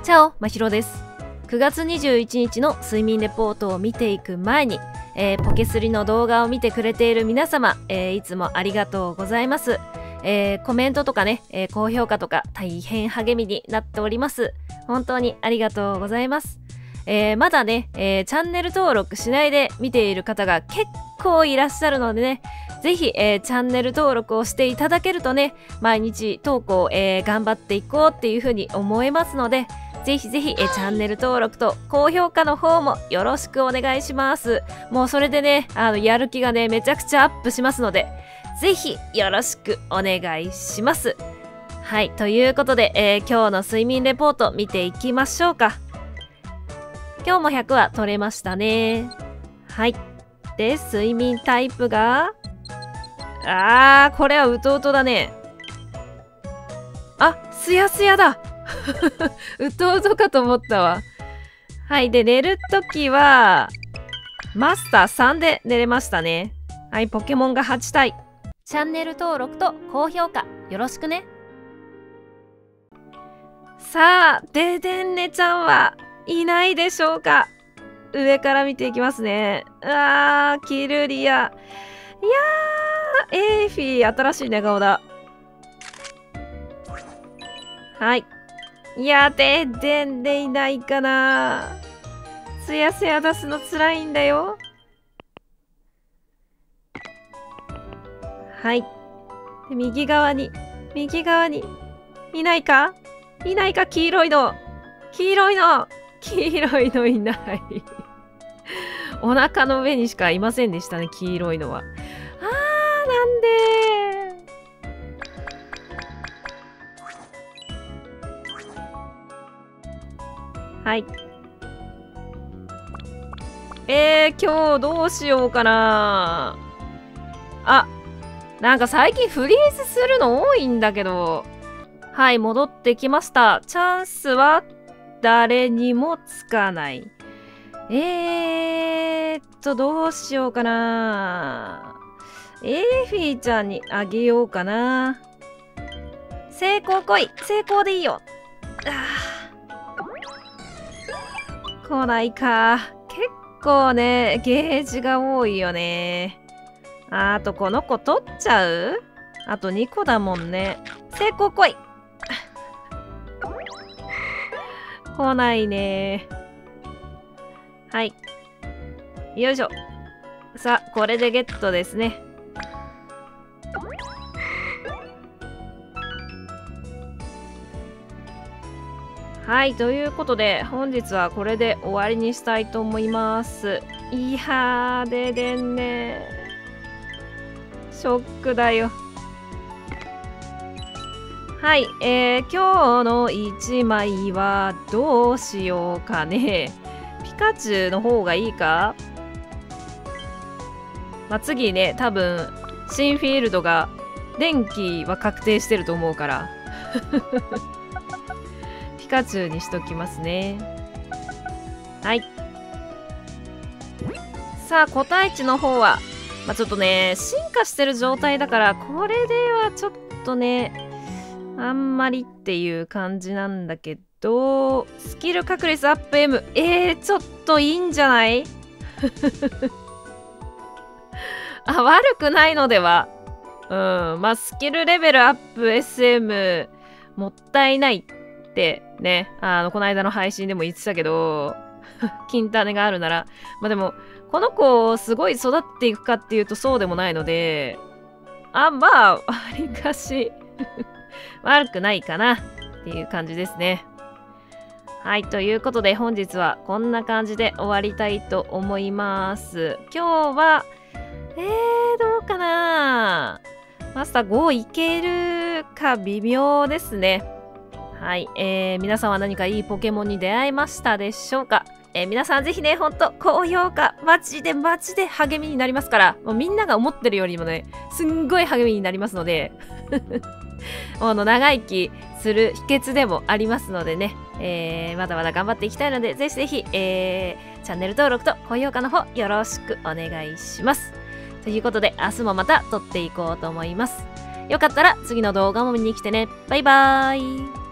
チャオ、まひろです。9月21日の睡眠レポートを見ていく前に、ポケスリの動画を見てくれている皆様、いつもありがとうございます。コメントとかね、高評価とか大変励みになっております。本当にありがとうございます。まだね、チャンネル登録しないで見ている方が結構いらっしゃるのでね、ぜひ、チャンネル登録をしていただけるとね、毎日投稿、頑張っていこうっていうふうに思えますので、ぜひぜひ、チャンネル登録と高評価の方もよろしくお願いします。もうそれでね、やる気がね、めちゃくちゃアップしますので、ぜひよろしくお願いします。はい、ということで、今日の睡眠レポート見ていきましょうか。今日も100は取れましたね。はい。で、睡眠タイプが、これはうとうとだね。すやすやだうとうとかと思ったわ。はい。で、寝るときは、マスター3で寝れましたね。はい。ポケモンが8体。チャンネル登録と高評価よろしくね。さあ、デデンネちゃんはいないでしょうか。上から見ていきますね。キルリア。エーフィー、新しい寝顔だ。はい。いや、デデンでいないかな。すやすや出すの辛いんだよ。はい。で、右側に、いないか黄色いのいない。お腹の上にしかいませんでしたね、黄色いのは。なんではい。今日どうしようかな。なんか最近フリーズするの多いんだけど。はい、戻ってきました。チャンスは誰にもつかない。どうしようかな。エーフィーちゃんにあげようかな。成功来い。成功でいいよ。来ないか。結構ね、ゲージが多いよね。あとこの子取っちゃう？あと2個だもんね。成功来い。来ないね。はい。よいしょ。さあ、これでゲットですね。はい、ということで、本日はこれで終わりにしたいと思います。いやー、ででんね。ショックだよ。はい、今日の1枚はどうしようかね。ピカチュウの方がいいか？次ね、多分、新フィールドが電気は確定してると思うから。ピカチュウにしときますね。はい。さあ、個体値の方は、ちょっとね、進化してる状態だから、これではちょっとね、あんまりっていう感じなんだけど、スキル確率アップ M。ちょっといいんじゃない？悪くないのでは。スキルレベルアップ SM もったいないってね、この間の配信でも言ってたけど、金種があるなら。でも、この子すごい育っていくかっていうとそうでもないので、わりかし悪くないかなっていう感じですね。はい、ということで本日はこんな感じで終わりたいと思います。今日は、どうかな。マスター5いけるか微妙ですね。はい、皆さんは何かいいポケモンに出会いましたでしょうか？皆さんぜひね、ほんと高評価、マジで励みになりますから、もうみんなが思ってるよりもね、すんごい励みになりますので、長生きする秘訣でもありますのでね、まだまだ頑張っていきたいので、ぜひぜひ、チャンネル登録と高評価の方よろしくお願いします。ということで、明日もまた撮っていこうと思います。よかったら次の動画も見に来てね。バイバーイ。